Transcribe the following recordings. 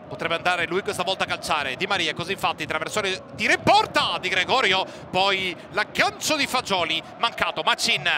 Potrebbe andare lui questa volta a calciare. Di Maria, così infatti, traversone, tira in porta Di Gregorio. Poi l'aggancio di Fagioli, mancato. Macin.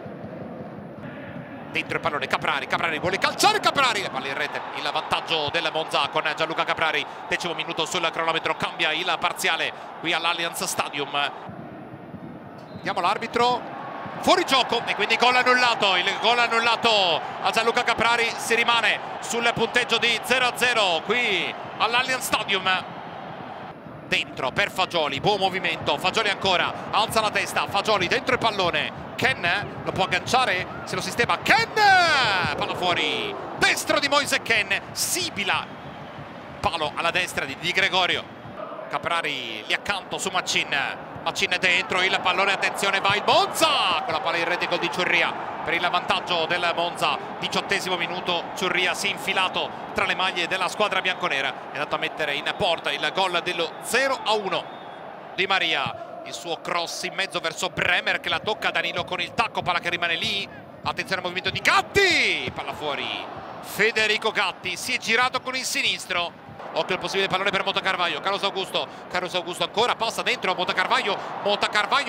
Dentro il pallone Caprari vuole calciare, Caprari, la palla in rete, il vantaggio del Monza con Gianluca Caprari. 10° minuto sul cronometro, cambia il parziale qui all'Allianz Stadium. Vediamo l'arbitro. Fuori gioco e quindi gol annullato. Il gol annullato a Gianluca Caprari. Si rimane sul punteggio di 0-0 qui all'Allianz Stadium. Dentro per Fagioli, buon movimento. Fagioli ancora, alza la testa. Fagioli dentro il pallone. Ken lo può agganciare, se lo sistema. Ken, palla fuori. Destro di Moise Ken, sibila. Palo alla destra di Di Gregorio. Caprari lì accanto su Macin. Macin dentro il pallone, attenzione, va il Monza con la palla in rete, gol di Ciurria per il vantaggio del Monza. 18° minuto, Ciurria si è infilato tra le maglie della squadra bianconera, è andato a mettere in porta il gol dello 0-1. Di Maria, il suo cross in mezzo verso Bremer che la tocca, Danilo con il tacco, palla che rimane lì, attenzione al movimento di Gatti, palla fuori. Federico Gatti si è girato con il sinistro. Occhio il possibile pallone per Mota Carvalho. Carlos Augusto ancora, passa dentro Mota Carvalho, il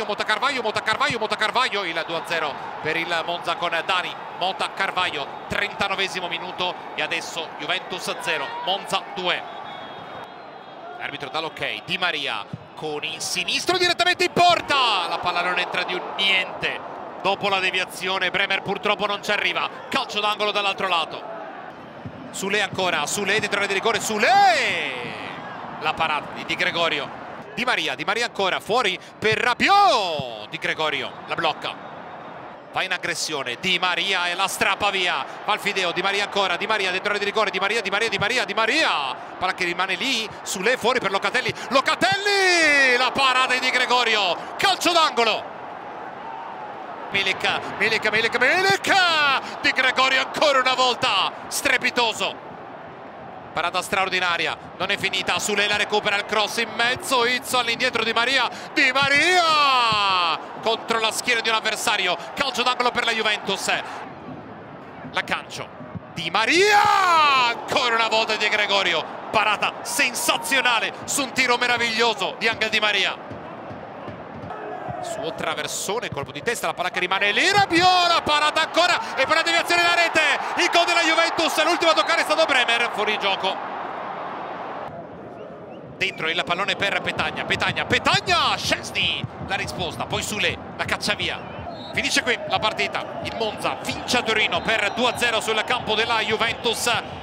2-0 per il Monza con Dani Mota Carvalho. 39° minuto e adesso Juventus 0 Monza 2. L'arbitro dà l'ok. Di Maria con il sinistro direttamente in porta, la palla non entra di un niente. Dopo la deviazione Bremer purtroppo non ci arriva, calcio d'angolo dall'altro lato. Sule ancora, Sule dentro l'area di rigore, Sule! La parata di Di Gregorio. Di Maria ancora, fuori per Rabiot. Di Gregorio la blocca. Va in aggressione, Di Maria e la strappa via. Va al Fideo, Di Maria ancora, Di Maria dentro l'area di rigore, Di Maria. Palla che rimane lì, Sule fuori per Locatelli. La parata di Di Gregorio. Calcio d'angolo. Milik, Di Gregorio ancora una volta, strepitoso, parata straordinaria, non è finita, Sule la recupera, il cross in mezzo, Izzo all'indietro Di Maria contro la schiena di un avversario, calcio d'angolo per la Juventus, l'aggancio, Di Maria, ancora una volta Di Gregorio, parata sensazionale su un tiro meraviglioso di Angel Di Maria. Suo traversone, colpo di testa, la palla che rimane lì, Rabiot, la parata ancora e poi la deviazione della rete, il gol della Juventus, l'ultimo a toccare è stato Bremer, fuori gioco. Dentro il pallone per Petagna, Szczęsny, la risposta, poi Sule, la caccia via. Finisce qui la partita, il Monza vince a Torino per 2-0 sul campo della Juventus.